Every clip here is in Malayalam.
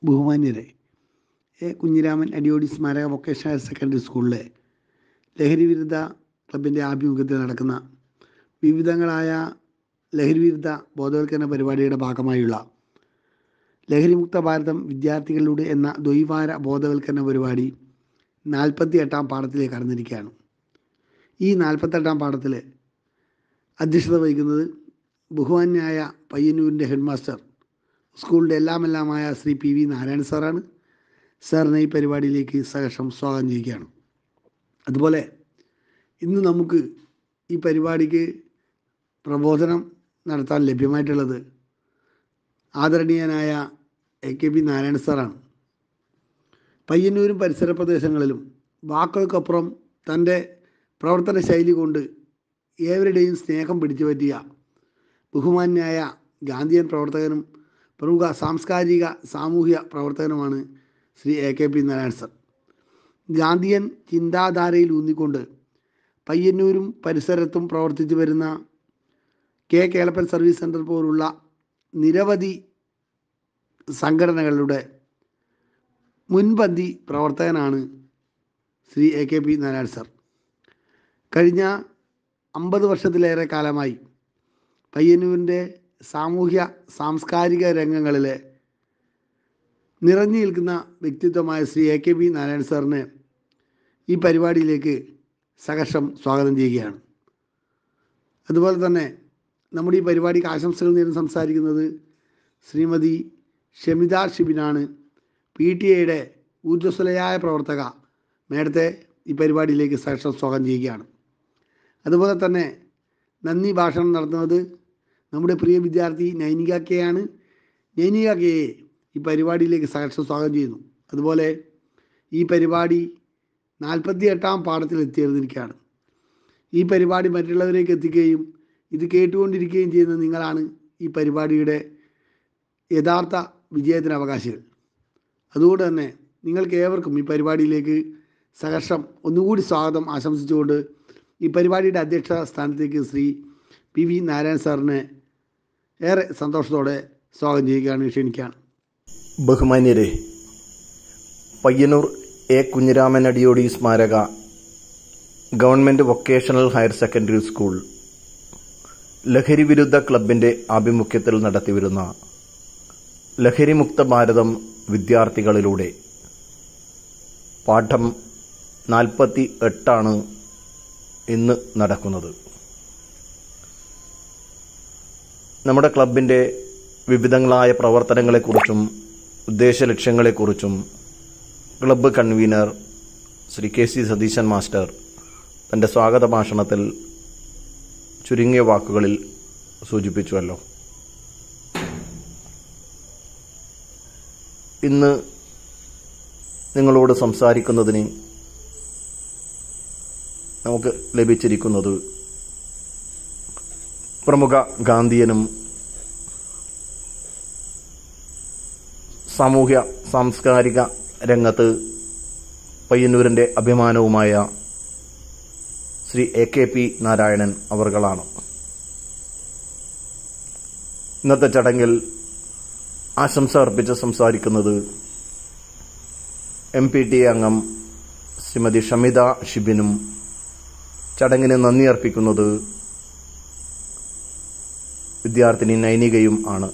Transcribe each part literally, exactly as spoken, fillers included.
ബഹുമാന്യരെ, എ കുഞ്ഞിരാമൻ അടിയോടി സ്മാരക വൊക്കേഷണൽ ഹയർ സെക്കൻഡറി സ്കൂളിലെ ലഹരി വിരുദ്ധ ക്ലബിൻ്റെ ആഭിമുഖ്യത്തിൽ നടക്കുന്ന വിവിധങ്ങളായ ലഹരി വിരുദ്ധ ബോധവൽക്കരണ പരിപാടിയുടെ ഭാഗമായുള്ള ലഹരി മുക്ത ഭാരതം വിദ്യാർത്ഥികളിലൂടെ എന്ന ദ്വൈവാര ബോധവൽക്കരണ പരിപാടി നാൽപ്പത്തി എട്ടാം പാഠത്തിലേക്ക് കടന്നിരിക്കുകയാണ്. ഈ നാൽപ്പത്തെട്ടാം പാഠത്തിൽ അധ്യക്ഷത വഹിക്കുന്നത് ബഹുമാന്യായ പയ്യന്നൂരിൻ്റെ ഹെഡ് മാസ്റ്റർ, സ്കൂളിൻ്റെ എല്ലാമെല്ലാമായ ശ്രീ പി വി നാരായണൻ സാറാണ്. സാറിനെ ഈ പരിപാടിയിലേക്ക് സഹർഷം സ്വാഗതം ചെയ്യുകയാണ്. അതുപോലെ ഇന്ന് നമുക്ക് ഈ പരിപാടിക്ക് പ്രബോധനം നടത്താൻ ലഭ്യമായിട്ടുള്ളത് ആദരണീയനായ എ കെ പി നാരായണൻ സാറാണ്. പയ്യന്നൂരും പരിസര പ്രദേശങ്ങളിലും വാക്കുകൾക്കപ്പുറം തൻ്റെ പ്രവർത്തന ശൈലി കൊണ്ട് ഏവരുടെയും സ്നേഹം പിടിച്ചു പറ്റിയ ബഹുമാന്യായ ഗാന്ധിയൻ പ്രവർത്തകനും പ്രമുഖ സാംസ്കാരിക സാമൂഹ്യ പ്രവർത്തകനുമാണ് Shri A K P Narayanan sir. Gandhian ചിന്താധാരയിൽ ഊന്നിക്കൊണ്ട് പയ്യന്നൂരും പരിസരത്തും പ്രവർത്തിച്ചു വരുന്ന കെ കേളപ്പൻ സർവീസ് സെൻറ്റർ പോലുള്ള നിരവധി സംഘടനകളുടെ മുൻപന്തി പ്രവർത്തകനാണ് Shri A K P Narayanan sir. കഴിഞ്ഞ അമ്പത് വർഷത്തിലേറെ കാലമായി പയ്യന്നൂരിൻ്റെ സാമൂഹ്യ സാംസ്കാരിക രംഗങ്ങളിലെ നിറഞ്ഞു നിൽക്കുന്ന വ്യക്തിത്വമായ Shri A K P Narayanan സാറിനെ ഈ പരിപാടിയിലേക്ക് സഹർഷം സ്വാഗതം ചെയ്യുകയാണ്. അതുപോലെ തന്നെ നമ്മുടെ ഈ പരിപാടിക്ക് ആശംസകൾ നേരിട്ട് സംസാരിക്കുന്നത് ശ്രീമതി ഷമിത ഷിബിനാണ്. പി ടി എയുടെ ഊർജ്ജസ്വലയായ പ്രവർത്തക മേഡത്തെ ഈ പരിപാടിയിലേക്ക് സഹർഷം സ്വാഗതം ചെയ്യുകയാണ്. അതുപോലെ തന്നെ നന്ദി ഭാഷണം നടത്തുന്നത് നമ്മുടെ പ്രിയ വിദ്യാർത്ഥി നൈനിക കെയാണ്. നൈനിക കെയെ ഈ പരിപാടിയിലേക്ക് സഹർഷം സ്വാഗതം ചെയ്യുന്നു. അതുപോലെ ഈ പരിപാടി നാൽപ്പത്തി എട്ടാം പാഠത്തിൽ എത്തിയിരുന്നിരിക്കുകയാണ്. ഈ പരിപാടി മറ്റുള്ളവരേക്ക് എത്തിക്കുകയും ഇത് കേട്ടുകൊണ്ടിരിക്കുകയും ചെയ്യുന്ന നിങ്ങളാണ് ഈ പരിപാടിയുടെ യഥാർത്ഥ വിജയത്തിന് അവകാശികൾ. അതുകൊണ്ട് തന്നെ നിങ്ങൾക്ക് ഏവർക്കും ഈ പരിപാടിയിലേക്ക് സഹർഷം ഒന്നുകൂടി സ്വാഗതം ആശംസിച്ചുകൊണ്ട് ഈ പരിപാടിയുടെ അധ്യക്ഷ സ്ഥാനത്തേക്ക് ശ്രീ പി വി നാരായണൻ സാറിനെ ഏറെ സന്തോഷത്തോടെ സ്വാഗതം ചെയ്യുകയാണ്, ക്ഷണിക്കുകയാണ്. ബഹുമാന്യരെ, പയ്യന്നൂർ എ കുഞ്ഞിരാമൻ അടിയോടി സ്മാരക government vocational higher secondary school ലഹരി വിരുദ്ധ ക്ലബിൻ്റെ ആഭിമുഖ്യത്തിൽ നടത്തിവരുന്ന ലഹരി മുക്ത ഭാരതം വിദ്യാർത്ഥികളിലൂടെ പാഠം നാൽപ്പത്തി എട്ടാണ് ഇന്ന് നടക്കുന്നത്. നമ്മുടെ ക്ലബിൻ്റെ വിവിധങ്ങളായ പ്രവർത്തനങ്ങളെക്കുറിച്ചും ഉദ്ദേശ ലക്ഷ്യങ്ങളെക്കുറിച്ചും club convener Shri K C Satheesan master തൻ്റെ സ്വാഗത ഭാഷണത്തിൽ ചുരുങ്ങിയ വാക്കുകളിൽ സൂചിപ്പിച്ചുവല്ലോ. ഇന്ന് നിങ്ങളോട് സംസാരിക്കുന്നതിന് നമുക്ക് ലഭിച്ചിരിക്കുന്നത് പ്രമുഖ ഗാന്ധിയനും സാമൂഹ്യ സാംസ്കാരിക രംഗത്ത് പയ്യന്നൂരിൻ്റെ അഭിമാനവുമായ Shri A K P Narayanan അവർകളാണ്. ഇന്നത്തെ ചടങ്ങിൽ ആശംസ അർപ്പിച്ച് സംസാരിക്കുന്നത് എം പി ടി എ അംഗം ശ്രീമതി ഷമിത ഷിബിനും ചടങ്ങിന് നന്ദി അർപ്പിക്കുന്നത് വിദ്യാർത്ഥിനി നൈനികയും ആണ്.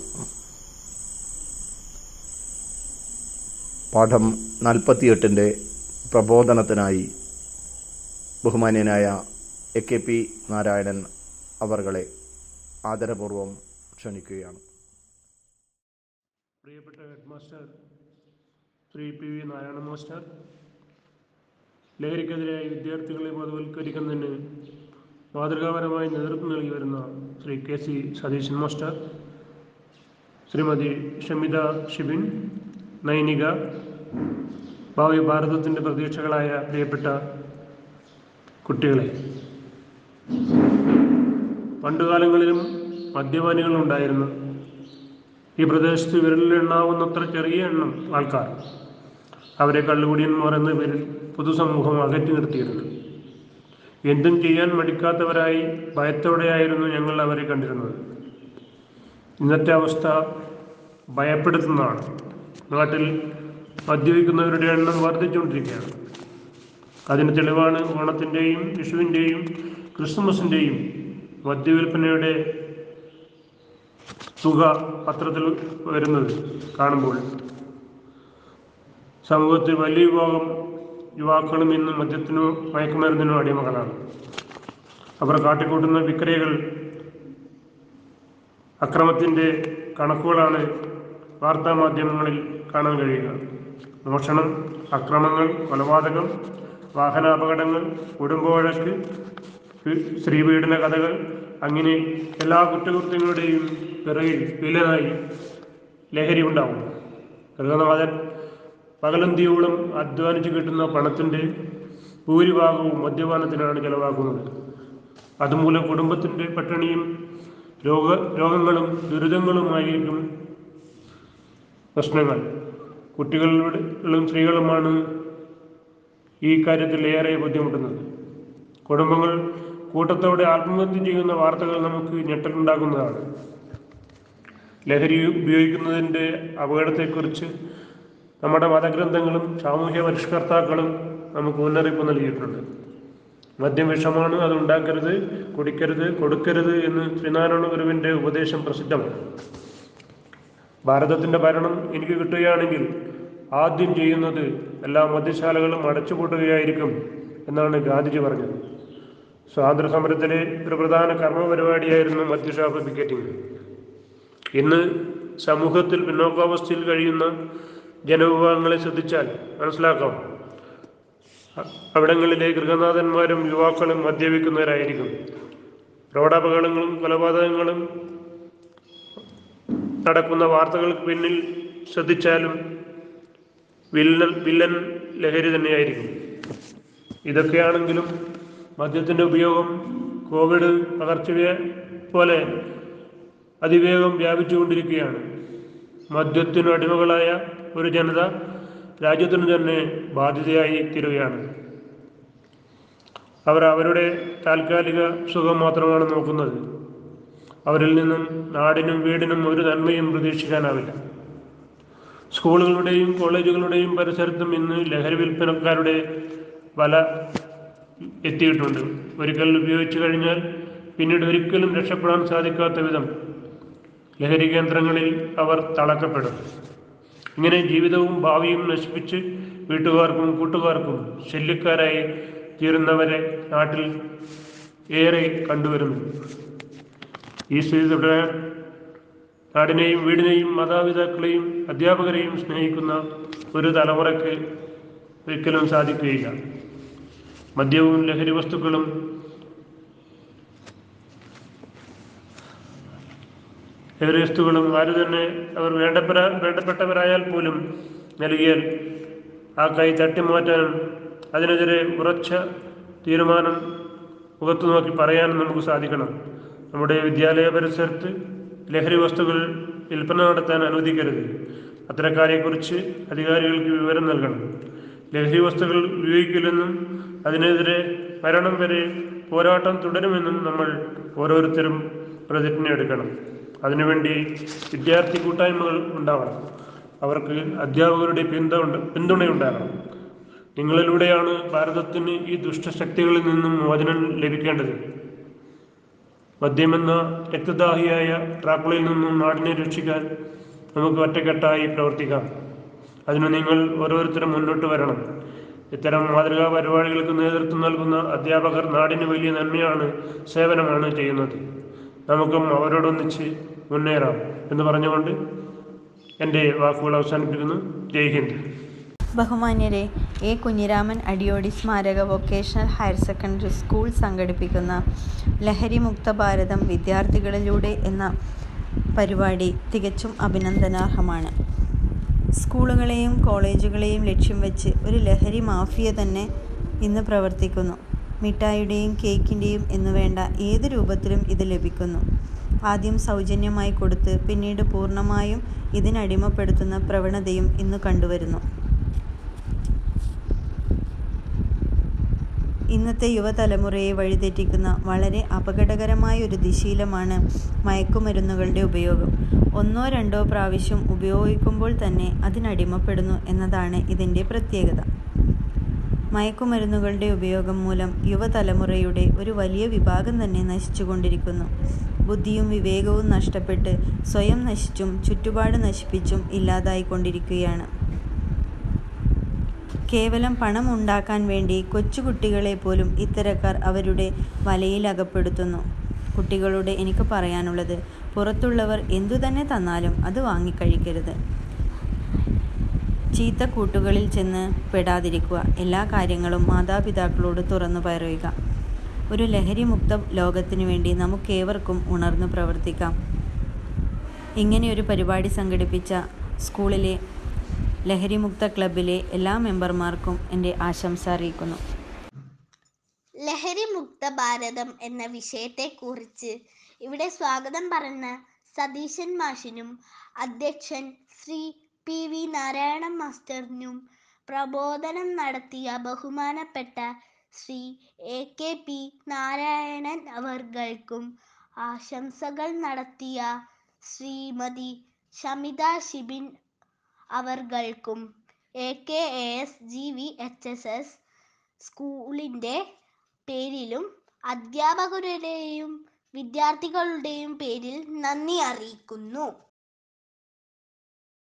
പാഠം നാൽപ്പത്തിയെട്ടിൻ്റെ പ്രബോധനത്തിനായി ബഹുമാന്യനായ എ കെ പി നാരായണൻ അവർകളെ ആദരപൂർവ്വം ക്ഷണിക്കുകയാണ്. പ്രിയപ്പെട്ട head master Shri P V Narayana master, ലഹരിക്കെതിരായി വിദ്യാർത്ഥികളെ ബോധവൽക്കരിക്കുന്നതിന് മാതൃകാപരമായി നേതൃത്വം നൽകി വരുന്ന Shri K C Satheesan master, Shrimati Shamitha Shibin, Nainika, ഭാവി ഭാരതത്തിൻ്റെ പ്രതീക്ഷകളായ പ്രിയപ്പെട്ട കുട്ടികളെ, പണ്ടുകാലങ്ങളിലും മദ്യപാനികളുണ്ടായിരുന്നു. ഈ പ്രദേശത്ത് വിരലിലെണ്ണാവുന്നത്ര ചെറിയ എണ്ണം ആൾക്കാർ. അവരെ കള്ളുകുടിയന്മാർ എന്ന പേരിൽ പൊതുസമൂഹം അകറ്റി നിർത്തിയിരുന്നു. എന്തും ചെയ്യാൻ മടിക്കാത്തവരായി ഭയത്തോടെയായിരുന്നു ഞങ്ങൾ അവരെ കണ്ടിരുന്നത്. ഇന്നത്തെ അവസ്ഥ ഭയപ്പെടുത്തുന്നതാണ്. നാട്ടിൽ മദ്യപിക്കുന്നവരുടെ എണ്ണം വർദ്ധിച്ചുകൊണ്ടിരിക്കുകയാണ്. അതിന് തെളിവാണ് ഓണത്തിൻ്റെയും വിഷുവിൻ്റെയും ക്രിസ്മസിൻ്റെയും മദ്യവിൽപ്പനയുടെ തുക പത്രത്തിൽ വരുന്നത് കാണുമ്പോൾ. സമൂഹത്തിൽ വലിയ വിഭാഗം യുവാക്കളും ഇന്ന് മദ്യത്തിനോ മയക്കുമരുന്നിനോ അടിമകളാണ്. അവർ കാട്ടിക്കൂട്ടുന്ന വിക്രയകൾ, അക്രമത്തിൻ്റെ കണക്കുകളാണ് വാർത്താമാധ്യമങ്ങളിൽ കാണാൻ കഴിയുക. മോഷണം, അക്രമങ്ങൾ, കൊലപാതകം, വാഹനാപകടങ്ങൾ, കുടുംബവഴക്ക്, സ്ത്രീപീഡന കഥകൾ, അങ്ങനെ എല്ലാ കുറ്റകൃത്യങ്ങളുടെയും പിറകിൽ വില്ലനായി ലഹരി ഉണ്ടാവും. ഗൃഹനാഥൻ പകലന്തിയോളം അധ്വാനിച്ച് കിട്ടുന്ന പണത്തിൻ്റെ ഭൂരിഭാഗവും മദ്യപാനത്തിനാണ് ചെലവാക്കുന്നത്. അതുമൂലം കുടുംബത്തിൻ്റെ പട്ടിണിയും രോഗ രോഗങ്ങളും ദുരിതങ്ങളുമായിരിക്കും പ്രശ്നങ്ങൾ. കുട്ടികളും സ്ത്രീകളുമാണ് ഈ കാര്യത്തിൽ ഏറെ ബുദ്ധിമുട്ടുന്നത്. കുടുംബങ്ങൾ കൂട്ടത്തോടെ ആത്മഹത്യ ചെയ്യുന്ന വാർത്തകൾ നമുക്ക് ഞെട്ടലുണ്ടാക്കുന്നതാണ്. ലഹരി ഉപയോഗിക്കുന്നതിൻ്റെ അപകടത്തെക്കുറിച്ച് നമ്മുടെ മതഗ്രന്ഥങ്ങളും സാമൂഹ്യ പരിഷ്കർത്താക്കളും നമുക്ക് മുന്നറിയിപ്പ് നൽകിയിട്ടുണ്ട്. മദ്യം വിഷമാണ്, അത് ഉണ്ടാക്കരുത്, കുടിക്കരുത്, കൊടുക്കരുത് എന്ന് ശ്രീനാരായണ ഗുരുവിൻ്റെ ഉപദേശം പ്രസിദ്ധമാണ്. ഭാരതത്തിൻ്റെ ഭരണം എനിക്ക് കിട്ടുകയാണെങ്കിൽ ആദ്യം ചെയ്യുന്നത് എല്ലാ മദ്യശാലകളും അടച്ചുപൂട്ടുകയായിരിക്കും എന്നാണ് ഗാന്ധിജി പറഞ്ഞത്. സ്വാതന്ത്ര്യ സമരത്തിലെ ഒരു പ്രധാന കർമ്മ പരിപാടിയായിരുന്നു മദ്യഷാപ്പ് പിക്കറ്റിംഗ്. ഇന്ന് സമൂഹത്തിൽ പിന്നോക്കാവസ്ഥയിൽ കഴിയുന്ന ജനവിഭാഗങ്ങളെ ശ്രദ്ധിച്ചാൽ മനസ്സിലാക്കാം, അവിടങ്ങളിലെ ഗൃഹനാഥന്മാരും യുവാക്കളും മദ്യപിക്കുന്നവരായിരിക്കും. റോഡപകടങ്ങളും കൊലപാതകങ്ങളും നടക്കുന്ന വാർത്തകൾക്ക് പിന്നിൽ ശ്രദ്ധിച്ചാലും വില്ലൻ വില്ലൻ ലഹരി തന്നെയായിരിക്കും. ഇതൊക്കെയാണെങ്കിലും മദ്യത്തിൻ്റെ ഉപയോഗം കോവിഡ് പകർച്ചവ്യാധി പോലെ അതിവേഗം വ്യാപിച്ചുകൊണ്ടിരിക്കുകയാണ്. മദ്യത്തിനു അടിമകളായ ഒരു ജനത രാജ്യത്തിനു തന്നെ ബാധ്യതയായി തീരുകയാണ്. അവർ അവരുടെ താൽക്കാലിക സുഖം മാത്രമാണ് നോക്കുന്നത്. അവരിൽ നിന്നും നാടിനും വീടിനും ഒരു നന്മയും പ്രതീക്ഷിക്കാനാവില്ല. സ്കൂളുകളുടെയും കോളേജുകളുടെയും പരിസരത്തും ഇന്ന് ലഹരി വിൽപ്പനക്കാരുടെ വല എത്തിയിട്ടുണ്ട്. ഒരിക്കൽ ഉപയോഗിച്ചു കഴിഞ്ഞാൽ പിന്നീട് ഒരിക്കലും രക്ഷപ്പെടാൻ സാധിക്കാത്ത വിധം ലഹരി കേന്ദ്രങ്ങളിൽ അവർ തളക്കപ്പെടും. ഇങ്ങനെ ജീവിതവും ഭാവിയും നശിപ്പിച്ച് വീട്ടുകാർക്കും കൂട്ടുകാർക്കും ശല്യക്കാരായി തീരുന്നവരെ നാട്ടിൽ ഏറെ കണ്ടുവരുന്നു. ഈ സ്ഥിതി തുടരാൻ നാടിനെയും വീടിനെയും മാതാപിതാക്കളെയും അധ്യാപകരെയും സ്നേഹിക്കുന്ന ഒരു തലമുറയ്ക്ക് ഒരിക്കലും സാധിക്കുകയില്ല. മദ്യവും ലഹരി വസ്തുക്കളും ലഹരി വസ്തുക്കളും ആര് തന്നെ അവർ വേണ്ടപ്പെട്ട വേണ്ടപ്പെട്ടവരായാൽ പോലും നൽകിയാൽ ആ കൈ തട്ടിമാറ്റാനും അതിനെതിരെ ഉറച്ച തീരുമാനം മുഖത്തു നോക്കി പറയാനും നമുക്ക് സാധിക്കണം. നമ്മുടെ വിദ്യാലയ പരിസരത്ത് ലഹരി വസ്തുക്കൾ വിൽപ്പന നടത്താൻ അനുവദിക്കരുത്. അത്തരക്കാരെക്കുറിച്ച് അധികാരികൾക്ക് വിവരം നൽകണം. ലഹരി വസ്തുക്കൾ ഉപയോഗിക്കില്ലെന്നും അതിനെതിരെ മരണം വരെ പോരാട്ടം തുടരുമെന്നും നമ്മൾ ഓരോരുത്തരും പ്രതിജ്ഞ എടുക്കണം. അതിനുവേണ്ടി വിദ്യാർത്ഥി കൂട്ടായ്മകൾ ഉണ്ടാവണം. അവർക്ക് അധ്യാപകരുടെ പിന്തുണ പിന്തുണയുണ്ടാകണം. നിങ്ങളിലൂടെയാണ് ഭാരതത്തിന് ഈ ദുഷ്ടശക്തികളിൽ നിന്നും മോചനം ലഭിക്കേണ്ടത്. മദ്യമെന്ന രക്തദാഹിയായ ട്രാക്കുളിൽ നിന്നും നാടിനെ രക്ഷിക്കാൻ നമുക്ക് ഒറ്റക്കെട്ടായി പ്രവർത്തിക്കാം. അതിന് നിങ്ങൾ ഓരോരുത്തരും മുന്നോട്ട് വരണം. ഇത്തരം മാതൃകാ പരിപാടികൾക്ക് നേതൃത്വം നൽകുന്ന അധ്യാപകർ നാടിന് വലിയ നന്മയാണ്, സേവനമാണ് ചെയ്യുന്നത്. നമുക്കും അവരോടൊന്നിച്ച് മുന്നേറാം എന്ന് പറഞ്ഞുകൊണ്ട് എൻ്റെ വാക്കുകൾ അവസാനിപ്പിക്കുന്നു. ജയ് ഹിന്ദ്. ബഹുമാന്യരെ, എ കുഞ്ഞിരാമൻ അടിയോടി സ്മാരക വൊക്കേഷണൽ ഹയർ സെക്കൻഡറി സ്കൂൾ സംഘടിപ്പിക്കുന്ന ലഹരി മുക്ത ഭാരതം വിദ്യാർത്ഥികളിലൂടെ എന്ന പരിപാടി തികച്ചും അഭിനന്ദനാർഹമാണ്. സ്കൂളുകളെയും കോളേജുകളെയും ലക്ഷ്യം വെച്ച് ഒരു ലഹരി മാഫിയ തന്നെ ഇന്ന് പ്രവർത്തിക്കുന്നു. മിഠായിയുടെയും കേക്കിൻ്റെയും എന്നുവേണ്ട ഏത് രൂപത്തിലും ഇത് ലഭിക്കുന്നു. ആദ്യം സൗജന്യമായി കൊടുത്ത് പിന്നീട് പൂർണ്ണമായും ഇതിനടിമപ്പെടുത്തുന്ന പ്രവണതയും ഇന്ന് കണ്ടുവരുന്നു. ഇന്നത്തെ യുവതലമുറയെ വഴിതെറ്റിക്കുന്ന വളരെ അപകടകരമായ ഒരു ദുശ്ശീലമാണ് മയക്കുമരുന്നുകളുടെ ഉപയോഗം. ഒന്നോ രണ്ടോ പ്രാവശ്യം ഉപയോഗിക്കുമ്പോൾ തന്നെ അതിനടിമപ്പെടുന്നു എന്നതാണ് ഇതിൻ്റെ പ്രത്യേകത. മയക്കുമരുന്നുകളുടെ ഉപയോഗം മൂലം യുവതലമുറയുടെ ഒരു വലിയ വിഭാഗം തന്നെ നശിച്ചുകൊണ്ടിരിക്കുന്നു. ബുദ്ധിയും വിവേകവും നഷ്ടപ്പെട്ട് സ്വയം നശിച്ചും ചുറ്റുപാട് നശിപ്പിച്ചും ഇല്ലാതായിക്കൊണ്ടിരിക്കുകയാണ്. കേവലം പണം ഉണ്ടാക്കാൻ വേണ്ടി കൊച്ചുകുട്ടികളെ പോലും ഇത്തരക്കാർ അവരുടെ വലയിൽ അകപ്പെടുത്തുന്നു. കുട്ടികളോട് എനിക്ക് പറയാനുള്ളത്, പുറത്തുള്ളവർ എന്തു തന്നെ തന്നാലും അത് വാങ്ങിക്കഴിക്കരുത്. ചീത്ത കൂട്ടുകളിൽ ചെന്ന് പെടാതിരിക്കുക. എല്ലാ കാര്യങ്ങളും മാതാപിതാക്കളോട് തുറന്നു പറയുക. ഒരു ലഹരിമുക്ത ലോകത്തിനു വേണ്ടി നമുക്കേവർക്കും ഉണർന്നു പ്രവർത്തിക്കാം. ഇങ്ങനെയൊരു പരിപാടി സംഘടിപ്പിച്ച സ്കൂളിലെ ലഹരിമുക്ത ക്ലബിലെ എല്ലാ മെമ്പർമാർക്കും എൻ്റെ ആശംസ അറിയിക്കുന്നു. ലഹരിമുക്ത ഭാരതം എന്ന വിഷയത്തെക്കുറിച്ച് ഇവിടെ സ്വാഗതം പറഞ്ഞ സതീശൻ മാഷിനും അധ്യക്ഷൻ ശ്രീ പി വി നാരായണൻ മാസ്റ്ററിനും പ്രബോധനം നടത്തിയ ബഹുമാനപ്പെട്ട Shri A K P Narayanan അവർകൾക്കും ആശംസകൾ നടത്തിയ ശ്രീമതി ഷമിത ഷിബിൻ അവർകൾക്കും A K A S G V H S S സ്കൂളിൻ്റെ പേരിലും അധ്യാപകരുടെയും വിദ്യാർത്ഥികളുടെയും പേരിൽ നന്ദി അറിയിക്കുന്നു.